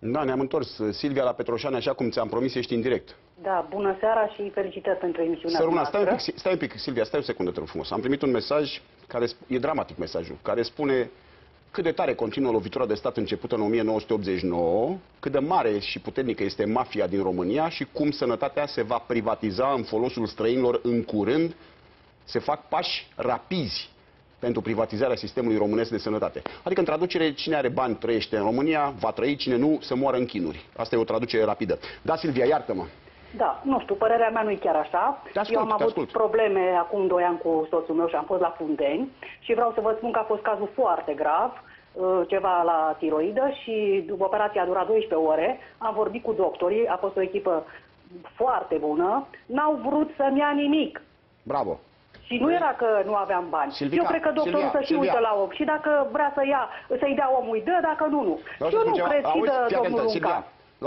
Da, ne-am întors. Silvia la Petroșani, așa cum ți-am promis, ești în direct. Da, bună seara și felicitări pentru emisiunea noastră. Stai un pic, Silvia, stai o secundă, te rog frumos. Am primit un mesaj, care e dramatic mesajul, care spune cât de tare continuă lovitura de stat începută în 1989, cât de mare și puternică este mafia din România și cum sănătatea se va privatiza în folosul străinilor în curând. Se fac pași rapizi pentru privatizarea sistemului românesc de sănătate. Adică, în traducere, cine are bani trăiește în România, va trăi, cine nu, să moară în chinuri. Asta e o traducere rapidă. Da, Silvia, iartă-mă. Da, nu știu, părerea mea nu e chiar așa. Eu am avut probleme acum 2 ani cu soțul meu și am fost la Fundeni și vreau să vă spun că a fost cazul foarte grav, ceva la tiroidă și după operația a durat 12 ore, am vorbit cu doctorii, a fost o echipă foarte bună, n-au vrut să-mi ia nimic. Bravo! Și nu era că nu aveam bani. Eu cred că doctorul să-și uită la om. Și dacă vrea să-i dea omul, îi dă, dacă nu. Și eu nu cred și de domnul Lunca.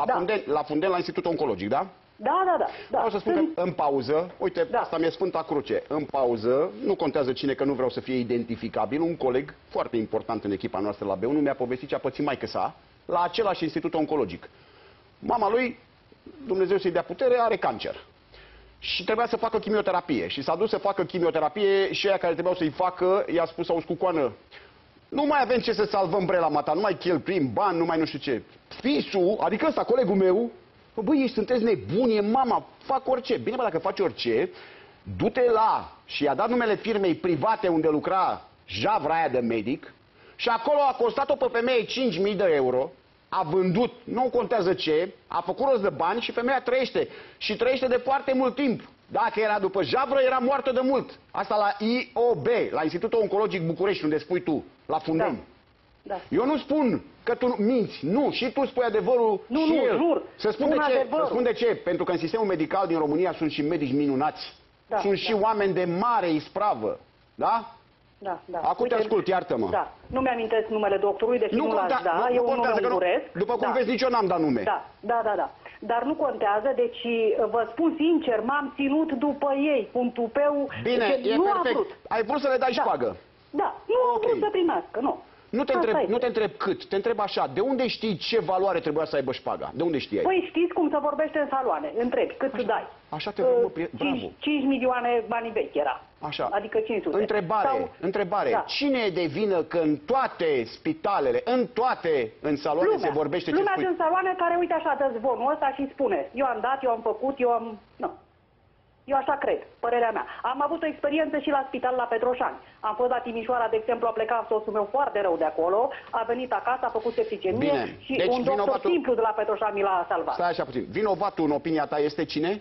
La Fundeni, la Institutul Oncologic, da? Da. Vreau să spun că în pauză, uite, asta mi-e Sfânta Cruce, în pauză, nu contează cine, că nu vreau să fie identificabil, un coleg foarte important în echipa noastră la B1 mi-a povestit ce a pățit maică-sa la același Institut Oncologic. Mama lui, Dumnezeu să-i dea putere, are cancer. Și trebuia să facă chimioterapie. Și s-a dus să facă chimioterapie și aia care trebuiau să-i facă, i-a spus, auzi, cucoană, nu mai avem ce să salvăm brelama ta, nu mai cheltuim bani, nu mai nu știu ce. Fisul, adică ăsta, colegul meu, băi, ești, sunteți nebuni, e mama, fac orice. Bine, bă, dacă faci orice, du-te la, și i-a dat numele firmei private unde lucra javra aia de medic, și acolo a costat-o pe femeie 5.000 de euro, a vândut, nu contează ce, a făcut rost de bani și femeia trăiește. Și trăiește de foarte mult timp. Dacă era după javră, era moartă de mult. Asta la IOB, la Institutul Oncologic București, unde spui tu, la Fundeni. Da. Eu nu spun că tu minți, nu, și tu spui adevărul. Nu, și el. Jur. Să spun de ce, pentru că în sistemul medical din România sunt și medici minunați. Sunt și oameni de mare ispravă, da? Da. Acum te ascult, iartă-mă. Da, nu mi-amintesc numele doctorului, deși nu l-aș da, eu un nume înguresc. După cum vezi, nici eu n-am dat nume. Da. Dar nu contează, deci vă spun sincer, m-am ținut după ei, cu un tupeu. Bine, e nu perfect. Vrut. Ai vrut să le dai șpagă. Da, nu am vrut să primească, nu. Nu te întreb cât, te întreb așa, de unde știi ce valoare trebuia să aibă șpaga? De unde știi? Păi știți cum se vorbește în saloane, întrebi, cât îți dai? Așa te rog, bravo. 5 milioane banii vechi era. Așa. Adică 500. Întrebare. Da. Cine e de vină că în toate spitalele, în saloane se vorbește ce spui? Lumea din saloane care, uite așa, dă zvonul ăsta și spune, eu am dat, eu am făcut, eu am... Nu. Eu așa cred, părerea mea. Am avut o experiență și la spital la Petroșani. Am fost la Timișoara, de exemplu, a plecat soțul meu foarte rău de acolo, a venit acasă, a făcut septicemie și deci, un doctor simplu de la Petroșani l-a salvat. Stai așa puțin. Vinovatul, în opinia ta, este cine?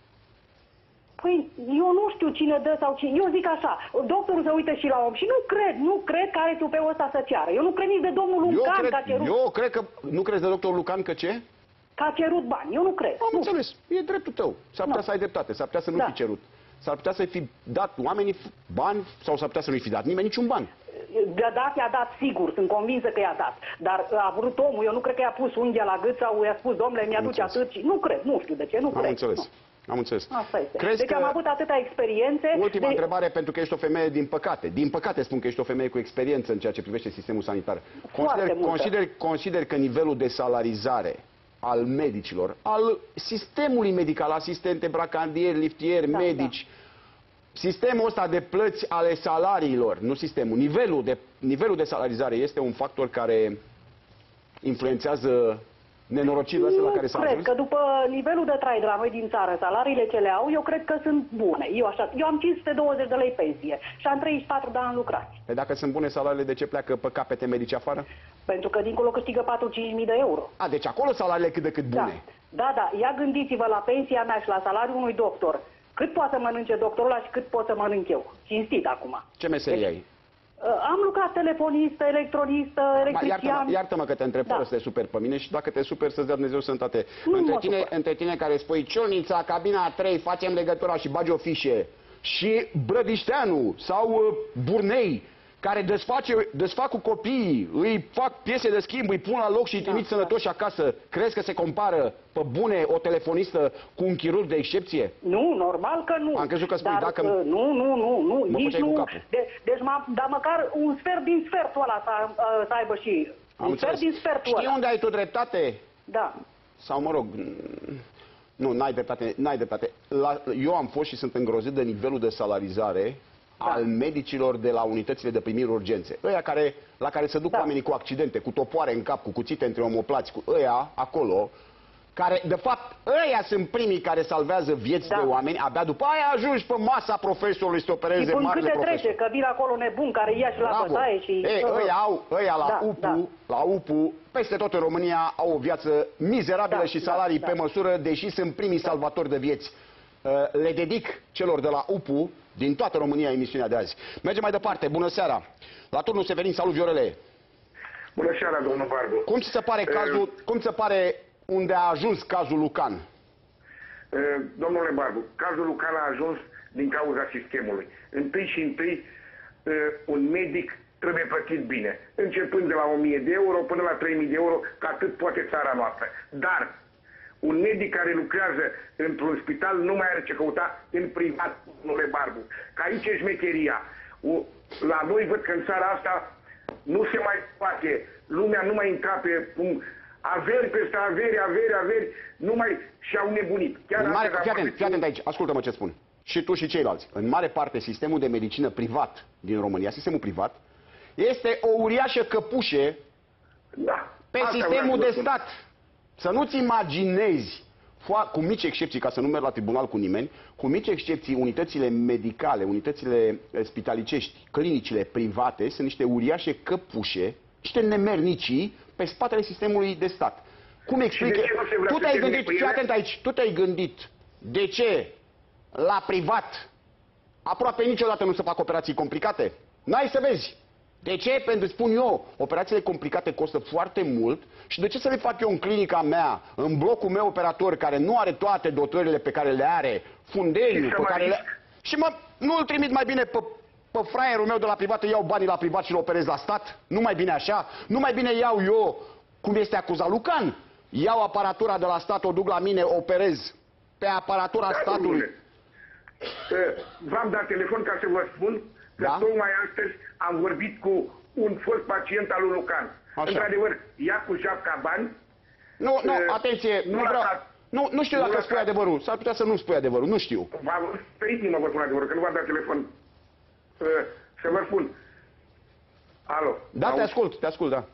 Păi, eu nu știu cine dă sau cine. Eu zic așa, doctorul se uită și la om și nu cred că are tupeul ăsta să ceară. Eu nu cred nici de domnul Lucan că a cerut... Eu cred că... Nu crezi de doctorul Lucan că ce? Că a cerut bani. Eu nu cred. Am înțeles. E dreptul tău. S-ar putea să ai dreptate. S-ar putea să nu fi cerut. S-ar putea să fi dat oamenii bani sau s-ar putea să nu-i fi dat nimeni niciun bani. I-a dat sigur. Sunt convinsă că i-a dat. Dar a vrut omul. Eu nu cred că i-a pus unghia la gât sau i-a spus, domnule, mi-aduce atât. Nu cred. Nu știu de ce. Nu cred. Am înțeles. Am înțeles. Asta este. Deci am avut atâtea experiențe. Ultima întrebare, pentru că ești o femeie, din păcate spun că ești o femeie cu experiență în ceea ce privește sistemul sanitar. Consider că nivelul de salarizare al medicilor, al sistemului medical, asistente, bracandieri, liftieri, medici, sistemul ăsta de plăți ale salariilor, nu sistemul, nivelul de salarizare este un factor care influențează nenorocirile astea la care s-a ajuns? Cred că după nivelul de trai de la noi din țară, salariile ce le au, eu cred că sunt bune. Eu am 520 de lei pensie și am 34 de ani lucrați. Păi dacă sunt bune salariile, de ce pleacă pe capete medici afară? Pentru că dincolo câștigă 4-5.000 de euro. Deci acolo salariile cât de cât bune. Da. Ia gândiți-vă la pensia mea și la salariul unui doctor. Cât poate să mănânce doctorul ăla și cât pot să mănânc eu. Cinstit acum. Ce meserie ai? Am lucrat telefonistă, electronistă, electrician. Iartă-mă că te întreb fără să te superi pe mine și dacă te superi să-ți dea Dumnezeu sănătate. Între tine care spui Ciolnița, cabina a 3, facem legătura și bagi o fișe, și Brădișteanu sau Burnei, care desfac cu copiii, îi fac piese de schimb, îi pun la loc și îi trimit sănătoși acasă. Crezi că se compară pe bune o telefonistă cu un chirurg de excepție? Nu, normal că nu. Am crezut că spui dacă... Nu, nici nu. Deci dar măcar un sfert din sfertul ăla să aibă și... Un sfert din sfertul ăla. Știi unde ai tu dreptate? Da. Sau, mă rog, nu, n-ai dreptate. Eu am fost și sunt îngrozit de nivelul de salarizare al medicilor de la unitățile de primiri urgențe. Ăia la care se duc oamenii cu accidente, cu topoare în cap, cu cuțite între omoplați, cu ăia acolo, care, de fapt, ăia sunt primii care salvează vieți de oameni, abia după aia ajungi pe masa profesorului să te opereze marele profesor. Trece, că vin acolo nebun care ia și la bătaie și... Ăia la UPU, peste tot în România, au o viață mizerabilă și salarii pe măsură, deși sunt primii salvatori de vieți. Le dedic celor de la UPU, din toată România, emisiunea de azi. Mergem mai departe. Bună seara! La turnul Severin, salut, Viorele! Bună seara, domnul Barbu! Cum ți se pare cazul, cum se pare unde a ajuns cazul Lucan? Domnule Barbu, cazul Lucan a ajuns din cauza sistemului. Întâi, un medic trebuie plătit bine, începând de la 1000 de euro până la 3000 de euro, ca atât poate țara noastră. Dar un medic care lucrează într-un spital nu mai are ce căuta în privat, domnule Barbu. Că aici e șmecheria. La noi văd că în țara asta nu se mai poate. Lumea nu mai încape averi peste averi, nu mai și-au nebunit. Fii atent aici, ascultă-mă ce spun. Și tu și ceilalți. În mare parte, sistemul de medicină privat din România, sistemul privat, este o uriașă căpușe pe sistemul de stat. Să nu-ți imaginezi, cu mici excepții, ca să nu merg la tribunal cu nimeni, cu mici excepții, unitățile medicale, unitățile spitalicești, clinicile private, sunt niște uriașe căpușe, niște nemernicii pe spatele sistemului de stat. Cum explică? Tu te-ai gândit, fii atent aici, tu te-ai gândit de ce la privat aproape niciodată nu se fac operații complicate? N-ai să vezi. De ce? Pentru că spun eu, operațiile complicate costă foarte mult și de ce să le fac eu în clinica mea, în blocul meu operator, care nu are toate dotările pe care le are, fundeniul pe care le... Și nu îl trimit mai bine pe fraierul meu de la privat, iau banii la privat și îl operez la stat? Nu mai bine așa? Nu mai bine iau eu, cum este acuzat Lucan? Iau aparatura de la stat, o duc la mine, operez pe aparatura statului. V-am dat telefon ca să vă spun că tocmai astăzi am vorbit cu un fost pacient al lui Lucan. Într-adevăr, ia cu japca bani. Nu, atenție, nu știu dacă spui adevărul. S-ar putea să nu spui adevărul, nu știu. Permiteți-mă vă spun adevărul, că nu v-am dat telefon. Să vă spun. Alo. Da, te ascult, da.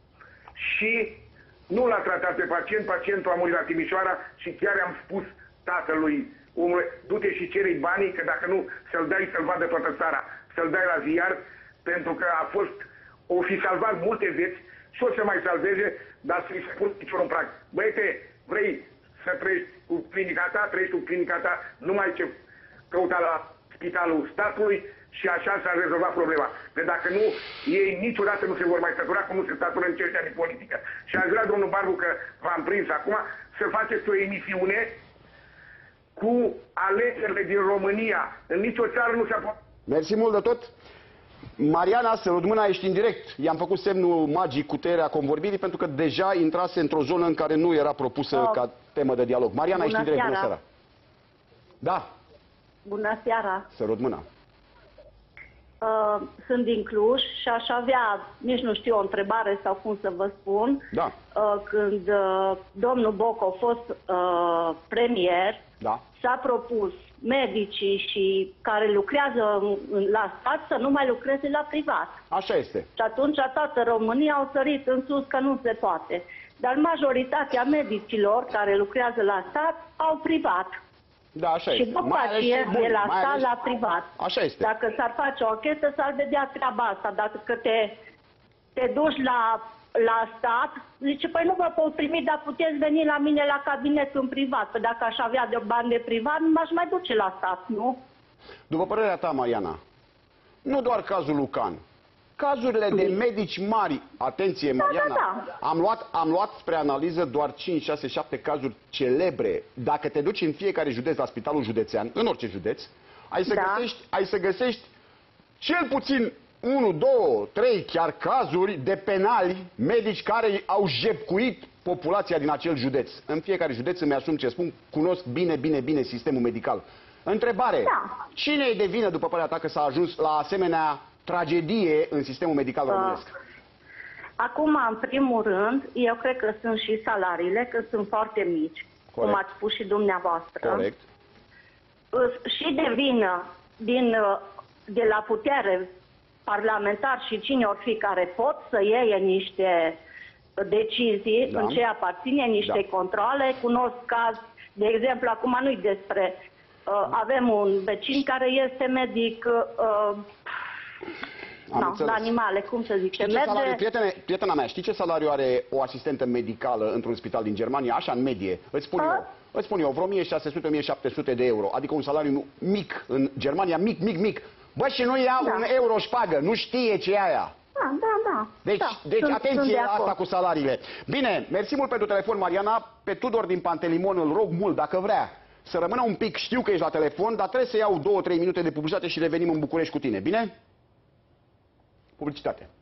Și nu l-a tratat pe pacient, pacientul a murit la Timișoara și chiar am spus tatălui, omule, du-te și cere-i banii, că dacă nu, să-l dai să-l vadă toată țara, să-l dai la ziar, pentru că o fi salvat multe vieți și o să mai salveze, dar să-i spun piciorul în prag. Băiete, vrei să trăiești cu clinica ta, trăiești cu clinica ta, nu mai ce căuta la spitalul statului și așa s-a rezolvat problema. Că dacă nu, ei niciodată nu se vor mai sătura, cum nu se sătură în cercea de politică. Și aș vrea, domnul Barbu, că v-am prins acum, să faceți o emisiune cu alegerile din România. În nicio țară nu se poate. Mersi mult de tot. Mariana, să rog mâna, ești în direct. I-am făcut semnul magic cu tăierea convorbirii pentru că deja intrase într-o zonă în care nu era propusă ca temă de dialog. Mariana, ești în direct. Bună seara. Da. Bună seara. Să rog mâna. Sunt din Cluj și aș avea, nici nu știu, o întrebare sau cum să vă spun. Da. Când domnul Boc a fost premier, s-a propus medicii și care lucrează la stat să nu mai lucreze la privat. Așa este. Și atunci toată România au sărit în sus că nu se poate. Dar majoritatea medicilor care lucrează la stat au privat. Da, așa și este. după aceea de la stat la privat. Așa este. Dacă s-ar face o anchetă, s-ar vedea treaba asta. Dacă te duci la stat, zice, păi nu vă pot primi, dar puteți veni la mine la cabinet în privat. Că dacă aș avea de bani de privat, nu m-aș mai duce la stat, nu? După părerea ta, Mariana, nu doar cazul Lucan, cazurile de medici mari, atenție, Mariana, am luat spre analiză doar 5, 6, 7 cazuri celebre. Dacă te duci în fiecare județ la spitalul județean, în orice județ, ai să găsești cel puțin 1, 2, 3 chiar cazuri de penali, medici care au jepcuit populația din acel județ. În fiecare județ îmi asum ce spun, cunosc bine sistemul medical. Întrebare, cine e de vină, după părerea ta, că s-a ajuns la asemenea tragedie în sistemul medical românesc? Acum, în primul rând, eu cred că sunt și salariile, că sunt foarte mici, corect, cum ați spus și dumneavoastră. Corect. Și de vină de la putere parlamentar și cine or fi care pot să iei niște decizii, în ce aparține, niște controle. Cunosc caz, de exemplu, acum nu-i despre... avem un vecin care este medic la animale, cum să zic. Prietena mea, știi ce salariu are o asistentă medicală într-un spital din Germania? Așa, în medie. Îți spun eu, vreo 1600-1700 de euro. Adică un salariu mic în Germania, mic. Bă, și nu ia un euro șpagă, nu știe ce e aia. Da. Deci atenție la asta cu salariile. Bine, mersi mult pentru telefon, Mariana. Pe Tudor din Pantelimon îl rog mult, dacă vrea, să rămână un pic. Știu că ești la telefon, dar trebuie să iau 2-3 minute de publicitate și revenim în București cu tine. Bine? Publicitate.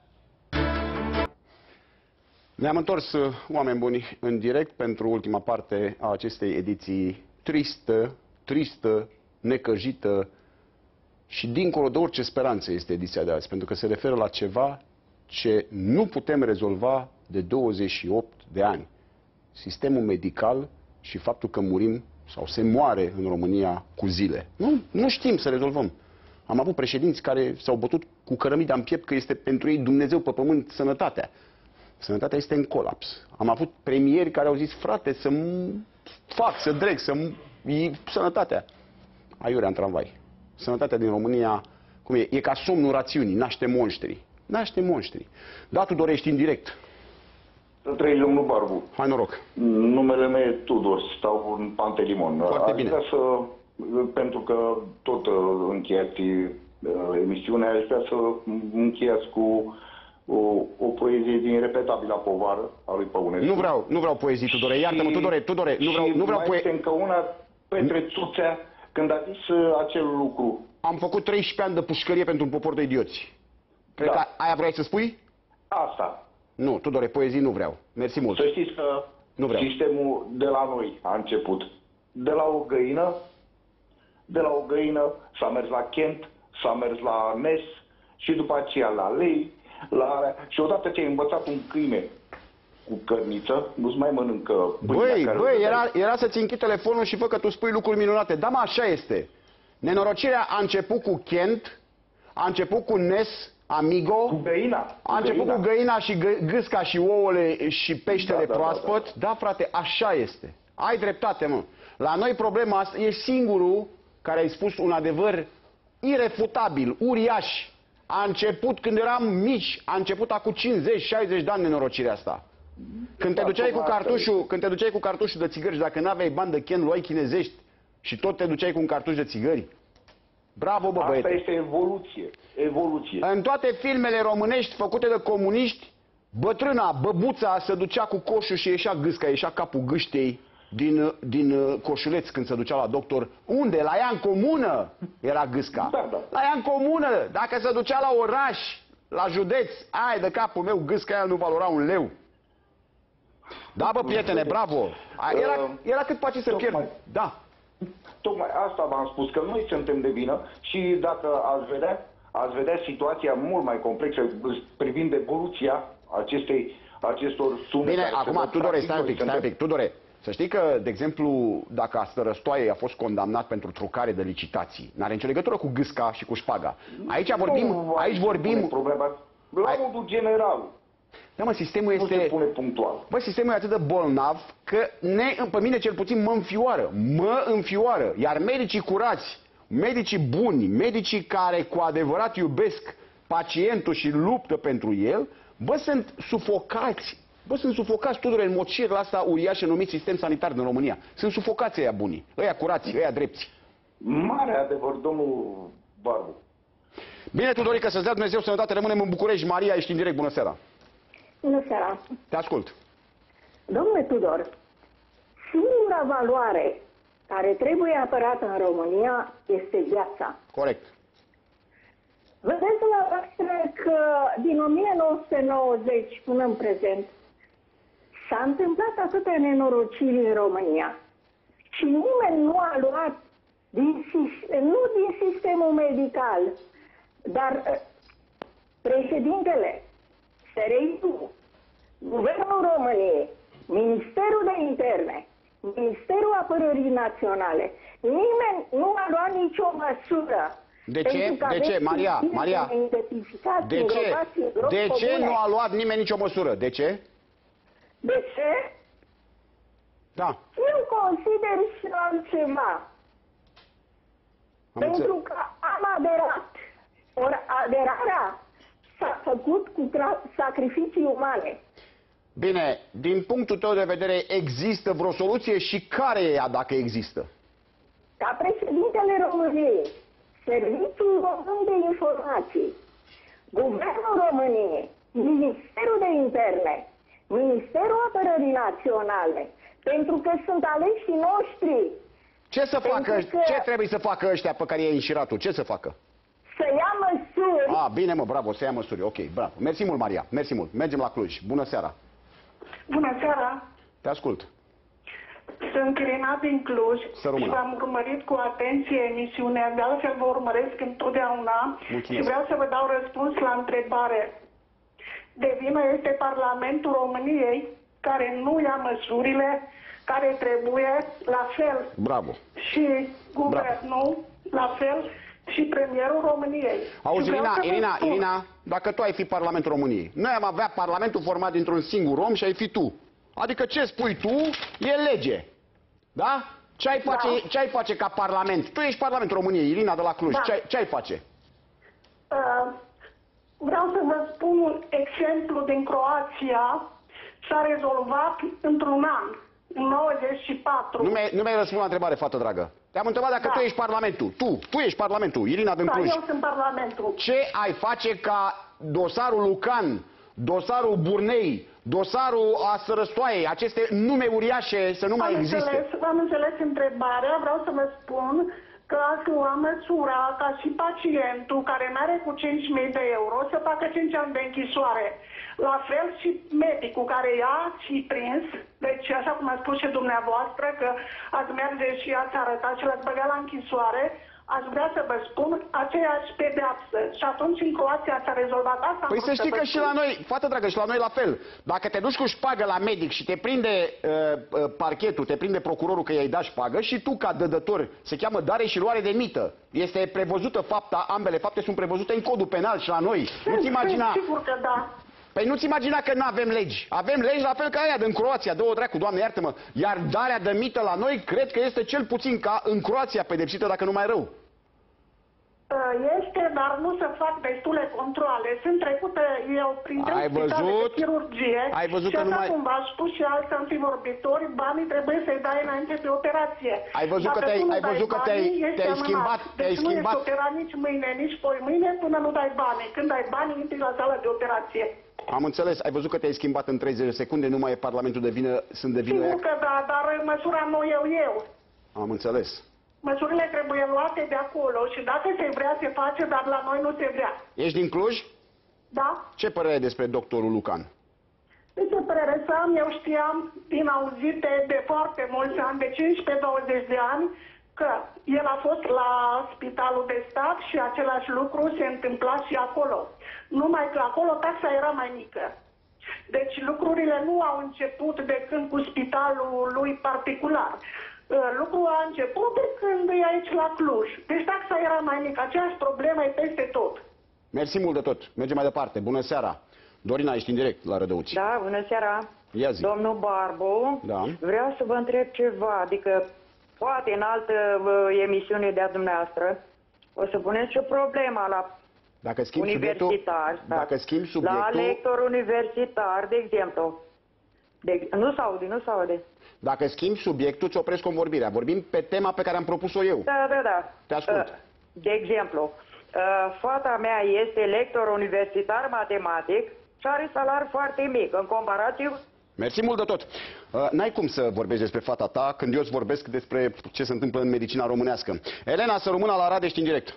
Ne-am întors, oameni buni, în direct pentru ultima parte a acestei ediții tristă, necăjită și dincolo de orice speranță este ediția de azi, pentru că se referă la ceva ce nu putem rezolva de 28 de ani. Sistemul medical și faptul că murim sau se moare în România cu zile. Nu știm să rezolvăm. Am avut președinți care s-au bătut cu cărămida în piept că este pentru ei Dumnezeu pe pământ sănătatea. Sănătatea este în colaps. Am avut premieri care au zis, frate, să dreg, sănătatea. Aiurea în tramvai. Sănătatea din România, cum e? E ca somnul rațiunii, naște monștri. Da, Tudor, ești în direct. Să trăiți, domnul Barbu. Hai noroc. Numele meu e Tudor, stau în Pantelimon. Foarte bine. Pentru că tot încheiați emisiunea, aș vrea să încheiați cu o poezie din Irepetabilă Povară a lui Păunescu. Nu vreau poezii, Tudore. Iartă-mă, Tudore, nu vreau poezii. Încă una, Petre Țuțea, când a zis acel lucru. Am făcut 13 ani de pușcărie pentru un popor de idioți. Cred că aia vrei să spui? Asta. Nu, Tudore, poezii nu vreau. Mersi mult. Să știți că sistemul de la noi a început. De la o găină s-a mers la Kent, s-a mers la Nes și după aceea la lei, și odată ce ai învățat un câine cu cărniță, nu-ți mai mănâncă pâinea. Băi, era să-ți închid telefonul și fă că tu spui lucruri minunate. Da, mă, așa este. Nenorocirea a început cu Kent, a început cu Nes, Amigo, cu găina. A început cu găina și gâsca și ouăle și peștele proaspăt. Da, frate, așa este. Ai dreptate, mă. La noi problema asta e singurul care ai spus un adevăr irefutabil, uriaș. A început când eram mici, a început acum 50-60 de ani nenorocirea asta. Când te duceai cu cartușul de țigări și dacă n-aveai bani de Ken, luai chinezești și tot te duceai cu un cartuș de țigări. Bravo, bă, băiete. Asta este evoluție. În toate filmele românești făcute de comuniști, bătrâna, băbuța se ducea cu coșul și ieșea gâsca, ieșea capul gâștei din coșuleț când se ducea la doctor. Unde? La ea în comună era gâsca. Da. La ea în comună. Dacă se ducea la oraș, la județ, ai de capul meu, gâsca aia nu valora un leu. Da, bă, prietene, bravo. Era cât pace să pierd. Da. Tocmai asta v-am spus, că noi suntem de vină și dacă ați vedea situația mult mai complexă privind evoluția acestor sume. Bine, acum, Tudore, stai un pic, Tudore. Să știi că, de exemplu, dacă Stărăstoaie a fost condamnat pentru trucare de licitații, n-are nicio legătură cu gâsca și cu șpaga. Aici vorbim... La modul general. Da, mă, sistemul este... Nu se pune punctual. Bă, sistemul e atât de bolnav că pe mine cel puțin mă înfioară. Iar medicii curați, medicii buni, medicii care cu adevărat iubesc pacientul și luptă pentru el, bă, sunt sufocați. Bă, sunt sufocați, Tudore, în mocirla asta uriașă numit sistem sanitar din România. Sunt sufocați ăia buni, ăia curați, ăia drepți. Mare adevăr, domnul Barbu. Bine, Tudorică, să-ți dea Dumnezeu sănătate, rămânem în București. Maria, ești în direct, bună seara. Bună seara. Te ascult. Domnule Tudor, singura valoare care trebuie apărată în România este viața. Corect. Vedeți dumneavoastră că din 1990 până în prezent s-a întâmplat atâtea nenorociri în România și nimeni nu a luat nu din sistemul medical, dar președintele SRI-ul, Guvernul României, Ministerul de Interne, Ministerul Apărării Naționale, nimeni nu a luat nicio măsură. De ce? De ce? Maria, de ce nu a luat nimeni nicio măsură? De ce? De ce? Da. Eu consider și altceva. Pentru că am aderat. Ori aderarea s-a făcut cu sacrificii umane. Bine, din punctul tău de vedere, există vreo soluție și care e ea, dacă există? Ca președintele României, Serviciul Român de Informații, Guvernul României, Ministerul de Interne, Ministerul Apărării Naționale, pentru că sunt aleșii noștri. Ce să facă? Ce trebuie să facă ăștia pe care i-ai înșirat tu? Ce să facă? Să ia măsuri. Bine mă, bravo, să ia măsuri. Ok, bravo. Mersi mult, Maria. Mersi mult. Mergem la Cluj. Bună seara. Bună seara. Te ascult. Sunt Irina din Cluj și v-am urmărit cu atenție emisiunea, de altfel vă urmăresc întotdeauna. Mulțumesc. Și vreau să vă dau răspuns la întrebare. De vină este Parlamentul României care nu ia măsurile care trebuie, la fel. Bravo. Și guvernul, la fel, și premierul României. Auzi, Irina, dacă tu ai fi Parlamentul României, noi am avea Parlamentul format dintr-un singur om și ai fi tu. Adică ce spui tu e lege. Da? Ce ai face ca Parlament? Tu ești Parlamentul României, Irina de la Cluj. Da. Ce ai face? Vreau să vă spun un exemplu din Croația. S-a rezolvat într-un an, în 94. Nu mi-ai răspuns la întrebare, fată dragă. Te-am întrebat dacă tu ești Parlamentul. Tu ești Parlamentul, Irina din Cluj. Eu sunt Parlamentul. Ce ai face ca dosarul Lucan, dosarul Burnei, dosarul Asărăstoaiei, aceste nume uriașe să nu mai existe? Am înțeles întrebarea, vreau să vă spun că ați luat măsura ca și pacientul care mere cu 5.000 de euro să facă 5 ani de închisoare. La fel și medicul care ia și prins, deci așa cum a spus și dumneavoastră că ați merge și ați arătat și l-ați băgat la închisoare, aș vrea să vă spun aceeași pedeapsă. Și atunci în Croația s-a rezolvat asta. Păi să știi că și la noi, fată dragă, și la noi la fel. Dacă te duci cu șpagă la medic și te prinde parchetul, te prinde procurorul că i-ai dat șpagă și tu ca dădător, se cheamă dare și luare de mită. Este prevăzută fapta, ambele fapte sunt prevăzute în codul penal și la noi. Nu-ți imagina... Sigur că da. Păi nu-ți imagina că nu avem legi. Avem legi la fel ca aia din Croația, două dracu, Doamne iartă-mă. Iar darea de mită la noi, cred că este cel puțin ca în Croația pedepsită, dacă nu mai rău. Este, dar nu se fac destule controle. Sunt trecute eu printre spitale de chirurgie și așa cum v-a spus și alți antivorbitori, banii trebuie să-i dai înainte de operație. Ai văzut că te-ai schimbat, deci nu ești operat nici mâine, nici poi mâine până nu dai banii. Când dai banii, intri la sala de operație. Am înțeles. Ai văzut că te-ai schimbat în 30 de secunde, nu mai e Parlamentul de vină, sunt de vină. Sigur că da, dar măsura nu eu. Am înțeles. Măsurile trebuie luate de acolo și dacă se vrea, se face, dar la noi nu se vrea. Ești din Cluj? Da. Ce părere ai despre doctorul Lucan? De ce părere să am? Eu știam din auzite de foarte mulți ani, de 15-20 de ani, că el a fost la Spitalul de Stat și același lucru se întâmpla și acolo. Numai că acolo taxa era mai mică. Deci lucrurile nu au început de când cu spitalul lui particular. Lucrul a început de când e aici la Cluj. Deci taxa era mai mică. Aceeași problemă e peste tot. Mersi mult de tot. Mergem mai departe. Bună seara. Dorina, ești în direct la Rădăuți. Da, bună seara. Ia zi. Domnul Barbu, da. Vreau să vă întreb ceva. Adică, poate în altă emisiune de-a dumneavoastră, o să puneți și o problemă la universitar. Dacă schimbi subiectul... La lector universitar, de exemplu. Nu se aude. Dacă schimbi subiectul, îți opresc convorbirea. Vorbim pe tema pe care am propus-o eu. Da. Te ascult. De exemplu, fata mea este lector universitar matematic și are salariu foarte mic în comparativ. Mersi mult de tot. N-ai cum să vorbești despre fata ta când eu îți vorbesc despre ce se întâmplă în medicina românească. Elena, să rămână la Radești în direct.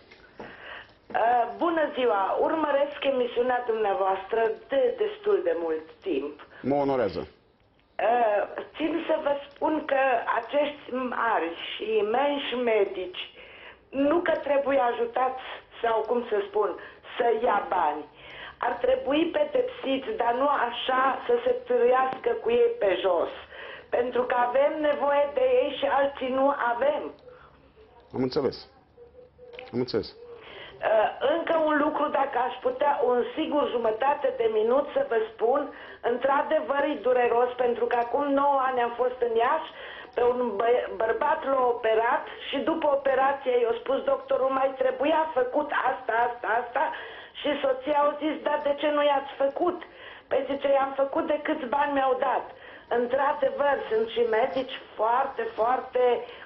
Bună ziua! Urmăresc emisiunea dumneavoastră de destul de mult timp. Mă onorează. Țin să vă spun că acești mari și imensi medici nu că trebuie ajutați sau cum să spun, să ia bani. ar trebui pedepsiți, dar nu așa să se târâiască cu ei pe jos. Pentru că avem nevoie de ei și alții nu avem. Am înțeles. Am înțeles. Încă un lucru, dacă aș putea, un sigur jumătate de minut să vă spun, într-adevăr e dureros, pentru că acum 9 ani am fost în Iași, pe un bărbat l-a operat și după operație i-a spus doctorul, mai trebuia făcut asta și soția au zis, dar de ce nu i-ați făcut? Păi zice, i-am făcut de câți bani mi-au dat. Într-adevăr, sunt și medici foarte, foarte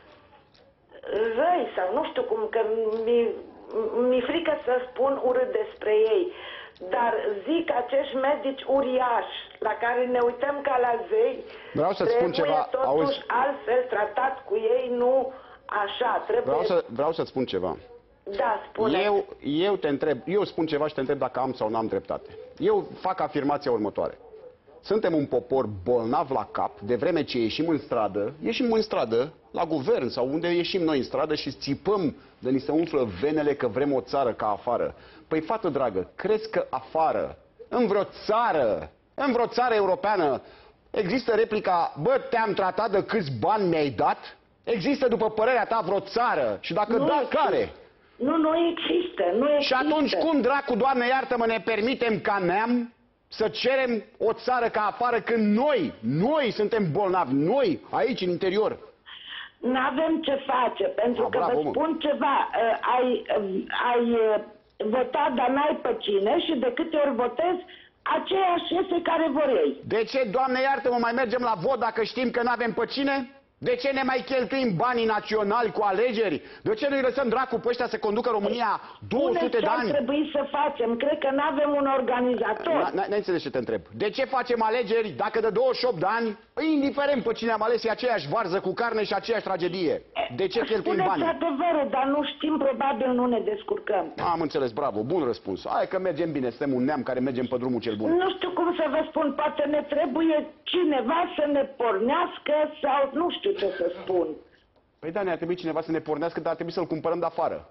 răi sau nu știu cum, că mi-e frică să spun urât despre ei. Dar zic, acești medici uriași, la care ne uităm ca la zei, vreau să spun ceva, totuși altfel tratat cu ei, nu așa. Trebuie... Vreau să spun ceva. Da, spune. Eu te întreb, eu spun ceva și te întreb dacă am sau nu am dreptate. Eu fac afirmația următoare. Suntem un popor bolnav la cap, de vreme ce ieșim în stradă, la guvern sau unde ieșim noi în stradă și țipăm de ni se umflă venele că vrem o țară ca afară. Păi, fată dragă, crezi că afară, în vreo țară europeană, există replica, bă, te-am tratat de câți bani mi-ai dat? Există, după părerea ta, vreo țară? Și dacă nu da, există. care? Nu există, nu există. Și atunci cum, dracu, Doamne iartă-mă, ne permitem ca neam să cerem o țară ca afară când noi suntem bolnavi, noi, aici, în interior? N-avem ce face, pentru că vă spun ceva, ai votat, dar n-ai pe cine și de câte ori votezi, aceiași iese care vor ei. De ce, Doamne iartă-mă, mai mergem la vot dacă știm că n-avem pe cine? De ce ne mai cheltuim banii naționali cu alegeri? De ce nu-i lăsăm dracu pe ăștia să conducă România 200 de ani? Ce ar trebui să facem? Cred că n-avem un organizator. N-ai înțeles ce te întreb. De ce facem alegeri dacă de 28 de ani, indiferent pe cine am ales, e aceeași varză cu carne și aceeași tragedie? De ce cheltuim banii? Spuneți adevărul, dar nu știm, probabil nu ne descurcăm. Am înțeles, bravo, bun răspuns. Hai că mergem bine, suntem un neam care mergem pe drumul cel bun. Nu știu cum să vă spun, poate ne trebuie cineva să ne pornească sau nu știu ce să spun. Păi da, ne-ar trebui cineva să ne pornească, dar ar trebui să-l cumpărăm de afară.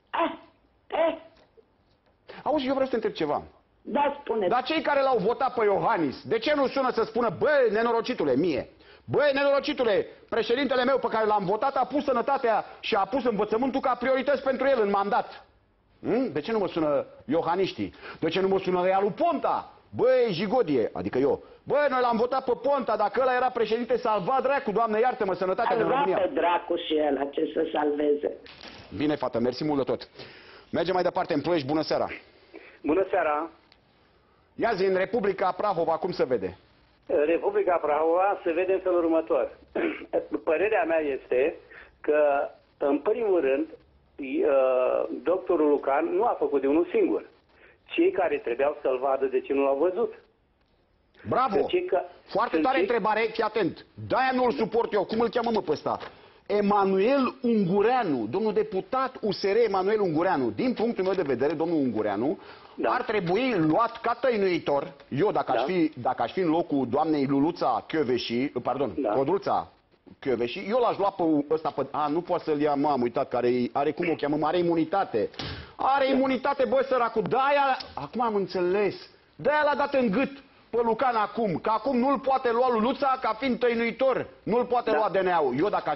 Auzi, eu vreau să te întreb ceva. Da, spuneți. Dar cei care l-au votat pe Iohannis, de ce nu sună să spună, bă, nenorocitule, mie? Băi, nenorocitule, președintele meu pe care l-am votat a pus sănătatea și a pus învățământul ca priorități pentru el în mandat. De ce nu mă sună iohaniștii? De ce nu mă sună ea lui Ponta? Băi, jigodie, adică eu. Băi, noi l-am votat pe Ponta, dacă ăla era președinte, salva dracu, Doamne, iartă-mă, sănătatea din România. Salva pe dracu și el, ce să salveze. Bine, fată, mersi mult de tot. Mergem mai departe în Ploiești, bună seara. Bună seara. Ia zi, în Republica Prahova, cum se vede? Republica Prahova se vede în felul următor. Părerea mea este că, în primul rând, doctorul Lucan nu a făcut de unul singur. Cei care trebuiau să-l vadă, de ce nu l-au văzut? Bravo! Foarte tare întrebare, fii atent. De-aia nu-l suport eu. Cum îl cheamă, mă, pe ăsta? Emanuel Ungureanu, domnul deputat USR Emanuel Ungureanu. Din punctul meu de vedere, domnul Ungureanu ar trebui luat ca tăinuitor. Eu, dacă aș fi în locul doamnei Luluța Chioveși, pardon, Codruța Chioveși, eu l-aș lua pe ăsta, nu poate să-l ia, am uitat, care are, cum o cheamă, are imunitate. Are imunitate, bă, săracul, de-aia, acum am înțeles, de-aia l-a dat în gât pe Lucan acum, că acum nu-l poate lua Luluța ca fiind tăinuitor, nu-l poate lua DNA-ul. Eu, dacă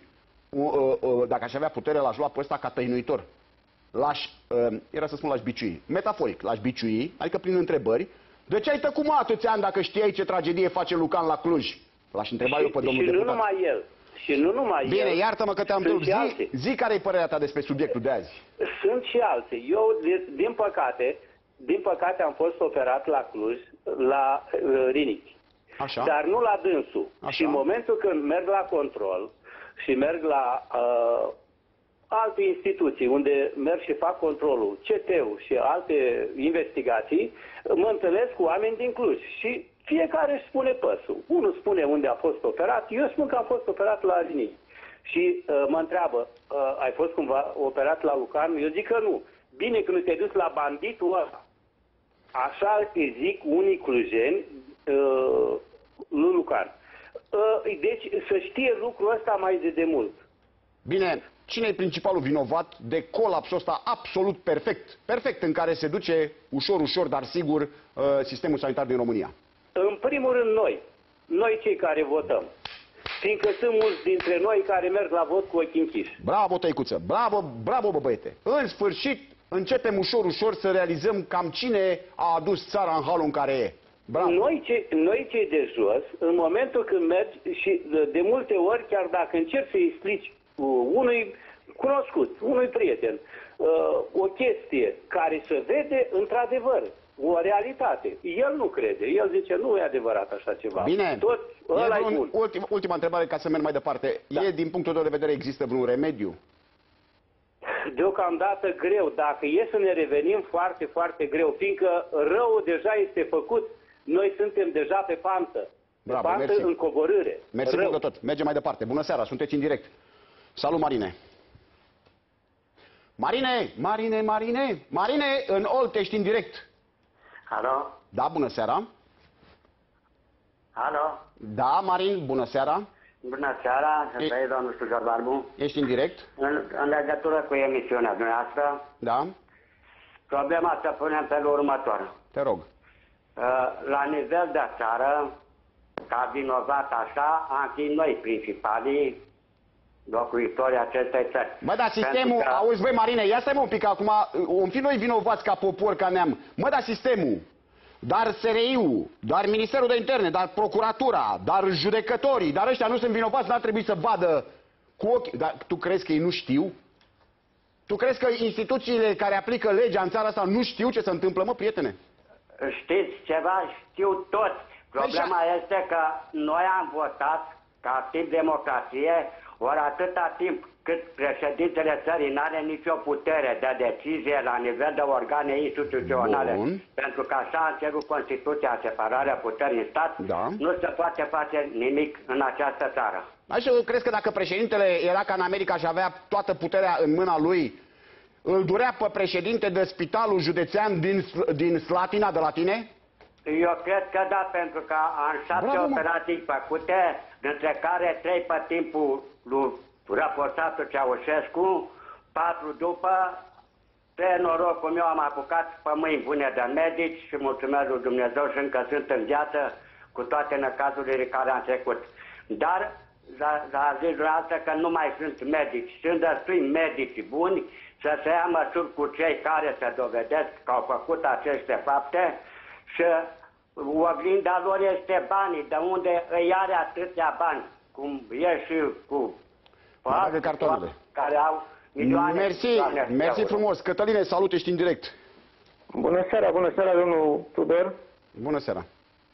aș avea putere, l-aș lua pe ăsta ca tăinuitor. Era să spun l-aș biciui, metaforic, l-aș biciui, adică prin întrebări. De ce ai tăcut, mă, atâția ani dacă știai ce tragedie face Lucan la Cluj? L-aș întreba eu pe domnul deputat. Și nu numai el. Și nu numai el. Bine, iartă-mă că te-am întrebat. Zi care e părerea ta despre subiectul de azi. Sunt și alții. Eu, din păcate, am fost operat la Cluj, la rinichi. Așa. Dar nu la dânsul. Așa. Și în momentul când merg la control și merg la alte instituții unde merg și fac controlul, CT-ul și alte investigații, mă întâlnesc cu oameni din Cluj și fiecare își spune păsul. Unul spune unde a fost operat, eu spun că am fost operat la rinichi. Și mă întreabă, ai fost cumva operat la Lucan? Eu zic că nu. Bine că nu te-ai dus la banditul ăla. Așa îi zic unii clujeni lui Lucan. Deci să știe lucrul ăsta mai de mult. Bine, cine e principalul vinovat de colapsul ăsta absolut perfect în care se duce ușor, dar sigur, sistemul sanitar din România? În primul rând noi cei care votăm. Fiindcă sunt mulți dintre noi care merg la vot cu ochii închiși. Bravo, Tăicuță! Bravo, bă, băiete! În sfârșit, începem ușor să realizăm cam cine a adus țara în halul în care e. Bravo. Noi cei de jos, în momentul când mergi și de multe ori, chiar dacă încerci să-i explici unui cunoscut, unui prieten, o chestie care se vede într-adevăr, o realitate. El nu crede. El zice, nu e adevărat așa ceva. Bine. Ultima întrebare ca să merg mai departe. Da. Din punctul tău de vedere, există vreun remediu? Deocamdată greu. Dacă e să ne revenim, foarte greu. Fiindcă răul deja este făcut. Noi suntem deja pe pantă. Bravo, pe pantă în coborâre. Mersi mult de tot. Mergem mai departe. Bună seara, sunteți în direct. Salut, Marine. Marine, în Olt ești în direct. Alo? Da, bună seara. Alo? Da, Marin, bună seara. Bună seara, sunt domnul Stujar Barbu. Ești în direct. În legătură cu emisiunea dumneavoastră. Da. Problema să punem felul următor. Te rog. La nivel de țară, ca vinovat așa, am fi noi principalii locuitorii acestei țări. Mă, dar sistemul, auzi, băi, Marine, ia stai-mă un pic, acum, om fi noi vinovați ca popor, ca neam. Mă, dar sistemul, dar SRI-ul, dar Ministerul de Interne, dar Procuratura, dar judecătorii, dar ăștia nu sunt vinovați, n-ar trebui să vadă cu ochi. Dar tu crezi că ei nu știu? Tu crezi că instituțiile care aplică legea în țara asta nu știu ce se întâmplă, mă, prietene? Știți ceva? Știu toți. Problema este că noi am votat ca tip democrație, ori atâta timp cât președintele țării nu are nicio putere de decizie la nivel de organe instituționale, pentru că așa a cerut Constituția, separarea puterii în stat, nu se poate face nimic în această țară. Așa, crezi că dacă președintele era ca în America și avea toată puterea în mâna lui, îl durea pe președinte de spitalul județean din Slatina, de la tine? Eu cred că da, pentru că am 7 operații făcute, dintre care 3 pe timpul lui raportatul Ceaușescu, 4 după. Pe norocul meu am apucat pe mâini bune de medici și mulțumesc lui Dumnezeu și încă sunt în viață cu toate năcazurile care am trecut. Dar a zis dumneavoastră că nu mai sunt medici. Sunt destui medici buni să se ia măsuri cu cei care se dovedesc că au făcut aceste fapte și oglinda lor este banii, de unde îi are atâția bani, cum e și cu cartonele care au milioane. Mersi frumos. Cătăline, salut, ești în direct. Bună seara, domnul Tudor. Bună seara.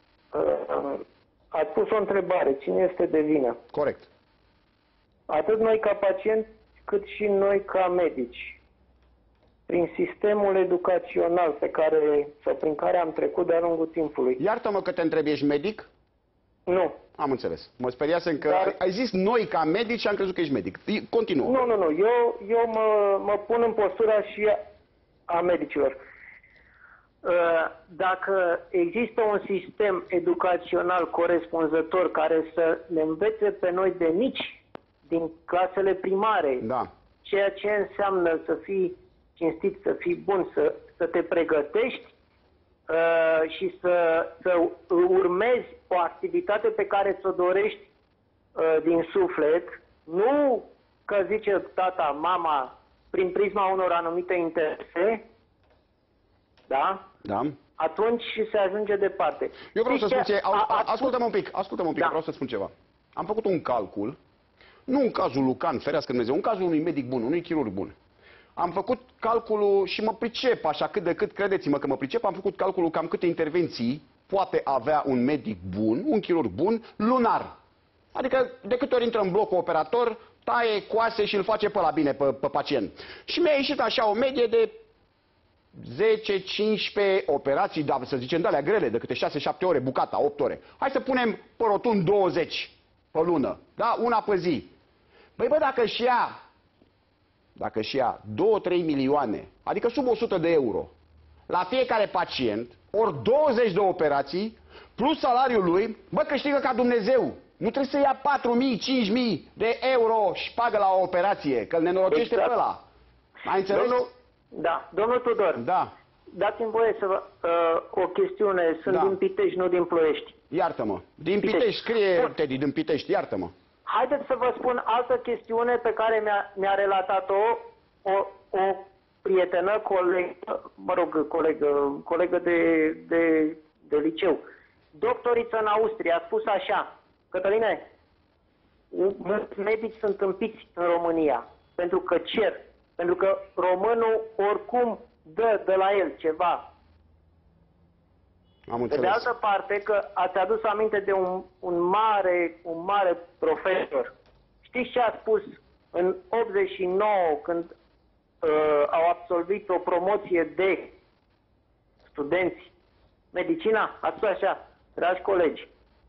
Ați pus o întrebare, cine este de vină? Corect. Atât noi ca pacienți, cât și noi ca medici. Prin sistemul educațional prin care am trecut de-a lungul timpului. Iartă-mă că te întreb, ești medic? Nu. Am înțeles. Mă speriasem că ai zis noi ca medici și am crezut că ești medic. Continuă. Nu. Eu mă pun în postura și a medicilor. Dacă există un sistem educațional corespunzător care să ne învețe pe noi de mici, din clasele primare, ceea ce înseamnă să fii cinstit, să fii bun, să te pregătești și să urmezi o activitate pe care ți-o dorești din suflet, nu că zice tata, mama, prin prisma unor anumite interese, da? Da. Atunci se ajunge departe. Eu vreau să spun ascultă-mă un pic, vreau să spun ceva. Am făcut un calcul, nu în cazul Lucan, ferească Dumnezeu, în cazul unui medic bun, unui chirurg bun. Am făcut calculul și mă pricep, așa cât de cât, credeți-mă că mă pricep, am făcut calculul cam câte intervenții poate avea un medic bun, un chirurg bun, lunar. Adică de câte ori intră în blocul operator, taie coase și îl face pe la bine pe pacient. Și mi-a ieșit așa o medie de 10-15 operații, da, să zicem, de alea grele, de câte 6-7 ore, bucata, 8 ore. Hai să punem pe rotund 20 pe lună, da? Una pe zi. Băi, dacă și ia 2-3 milioane, adică sub 100 de euro, la fiecare pacient, ori 20 de operații, plus salariul lui, câștigă ca Dumnezeu. Nu trebuie să ia 4.000, 5.000 de euro și pagă la o operație, că îl nenorocește pe ăla. Ai înțeles? Domnul Tudor. Da. Dați-mi voie să vă... o chestiune. Sunt din Pitești, nu din Ploiești. Iartă-mă. Din Pitești. Scrie Teddy din Pitești. Iartă-mă. Haideți să vă spun altă chestiune pe care mi-a relatat-o o prietenă, colegă de liceu. Doctoriță în Austria a spus așa: Cătăline, mulți medici sunt tâmpiți în România pentru că cer, pentru că românul oricum dă de la el ceva. Am înțeles. De altă parte, că ați adus aminte de un mare profesor. Știți ce a spus în 89 când au absolvit o promoție de studenți medicina? A spus așa: dragi colegi,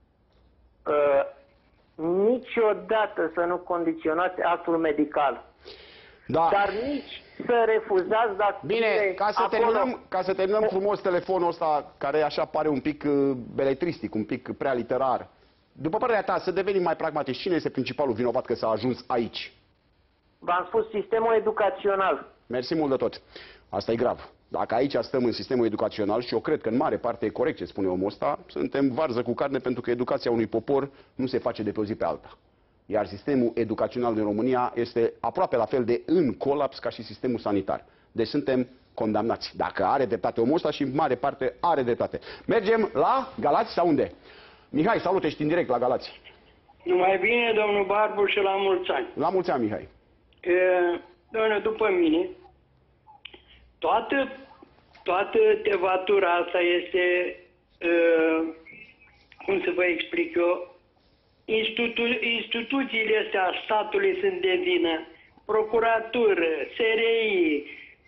niciodată să nu condiționați actul medical. Da. Dar nici să refuzați dacă... Bine, ca să terminăm frumos telefonul ăsta, care așa pare un pic beletristic, un pic prea literar. După părerea ta, să devenim mai pragmatici, cine este principalul vinovat că s-a ajuns aici? V-am spus sistemul educațional. Mersi mult de tot. Asta e grav. Dacă aici stăm în sistemul educațional, și eu cred că în mare parte e corect ce spune omul ăsta, suntem varză cu carne, pentru că educația unui popor nu se face de pe o zi pe alta. Iar sistemul educațional din România este aproape la fel de în colaps ca și sistemul sanitar. Deci suntem condamnați. Dacă are dreptate omul ăsta, și în mare parte are dreptate. Mergem la Galați sau unde? Mihai, salut, ești în direct la Galați. Numai bine, domnul Barbu, și la mulți ani. La mulți ani, Mihai. Doamne, după mine, toată tevatura asta este, cum să vă explic eu, instituțiile astea statului sunt de vină. Procuratură, SRI,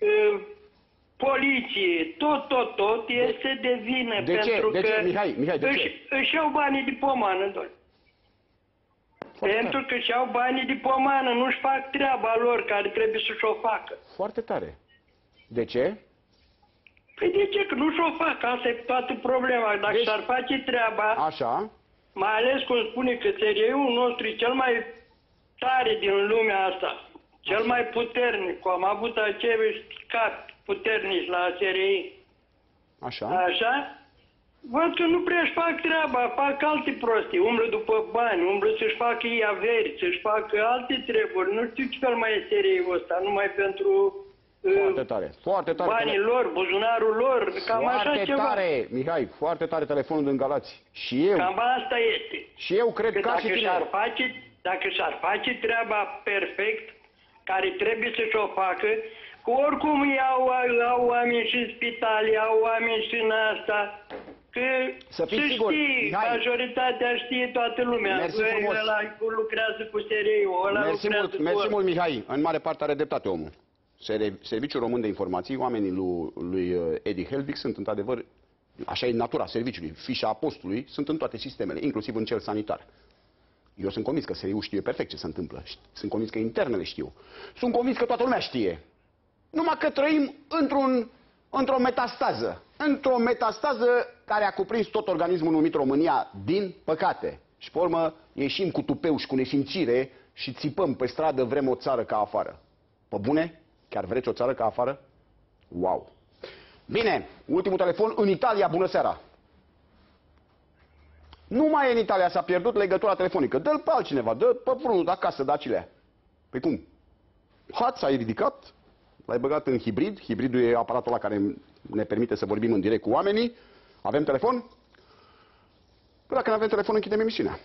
poliție, tot este de vină. Pentru că Mihai, de ce? Își iau banii de pomană, doamne. Pentru că își iau banii de pomană, nu-și fac treaba lor care trebuie să-și o facă. Foarte tare. De ce? Păi de ce? Că nu și-o fac. Asta e toată problema. Dacă s-ar face treaba... Așa. Mai ales cum spune că SRI-ul nostru e cel mai tare din lumea asta. Cel mai puternic. Am avut aceiași capi puternici la SRI. Așa. Așa? Văd că nu prea își fac treaba, fac alte prostii. Umblă după bani, umblă să-și facă ei averi, să-și facă alte treburi. Nu știu ce fel mai e SRI-ul ăsta, numai pentru... Foarte tare, foarte tare. Banii lor, buzunarul lor, cam așa ceva. Foarte tare, Mihai, foarte tare telefonul din Galați. Și eu. Cam asta este. Și eu cred că și tine. Dacă s-ar face treaba perfect, care trebuie să-și o facă, că oricum au oameni și în spitali, au oameni și în asta, că să sigur, știi, majoritatea știe toată lumea. Ăla lucrează cu SRI-ul, Mersi mult, Mihai. În mare parte are dreptate omul. Serviciul Român de Informații, oamenii lui Edi Helvig sunt într-adevăr, așa e natura serviciului, fișa apostului, sunt în toate sistemele, inclusiv în cel sanitar. Eu sunt convins că SRI-ul știe perfect ce se întâmplă, sunt convins că internele știu, sunt convins că toată lumea știe. Numai că trăim într-o metastază care a cuprins tot organismul numit România, din păcate. Și pe urmă ieșim cu tupeu și cu nesimțire și țipăm pe stradă, vrem o țară ca afară. Pe bune? Chiar vreți o țară ca afară? Wow! Bine, ultimul telefon în Italia, bună seara! Nu mai e în Italia, s-a pierdut legătura telefonică. Dă-l pe altcineva, dă pe vreunul de acasă, Dacilea. Păi cum? Hați, ai ridicat, l-ai băgat în hibrid. Hibridul e aparatul ăla care ne permite să vorbim în direct cu oamenii. Avem telefon? Păi dacă nu avem telefon, închidem emisiunea.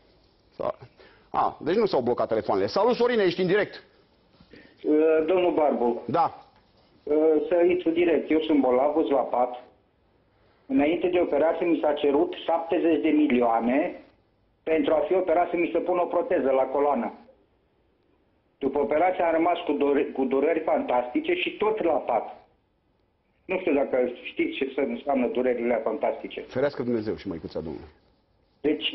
Deci nu s-au blocat telefoanele. Salut, Sorine, ești în direct. Domnul Barbu. Da. Să intru direct. Eu sunt bolnav, la pat. Înainte de operație mi s-a cerut 70 de milioane pentru a fi operat să mi se pună o proteză la coloană. După operație am rămas cu dureri fantastice și tot la pat. Nu știu dacă știți ce înseamnă durerile fantastice. Ferească Dumnezeu și măicuța Domnului. Deci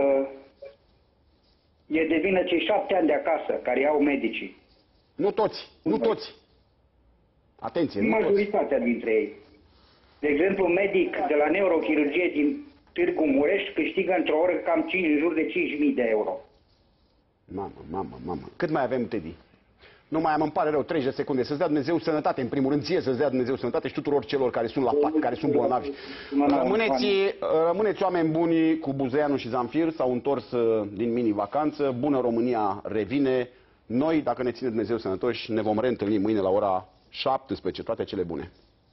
e de vină cei 7 ani de acasă care iau medicii. Nu toți, nu toți. Atenție, nu majoritatea dintre ei. De exemplu, un medic de la neurochirurgie din Târgu Mureș câștigă într-o oră cam în jur de 5.000 de euro. Mamă. Cât mai avem, Teddy? Nu mai am, îmi pare rău, 30 de secunde. Să-ți dea Dumnezeu sănătate, în primul rând, ție să-ți dea Dumnezeu sănătate și tuturor celor care sunt la pat, care sunt bolnavi. Rămâneți oameni buni cu Buzeanu și Zamfir, s-au întors din mini-vacanță. Bună România revine. Noi, dacă ne ține Dumnezeu sănătoși, ne vom reîntâlni mâine la ora 17. Toate cele bune.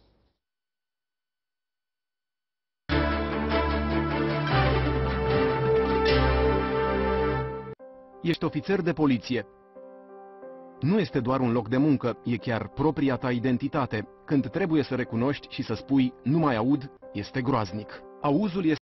Ești ofițer de poliție. Nu este doar un loc de muncă, e chiar propria ta identitate. Când trebuie să recunoști și să spui, nu mai aud, este groaznic. Auzul este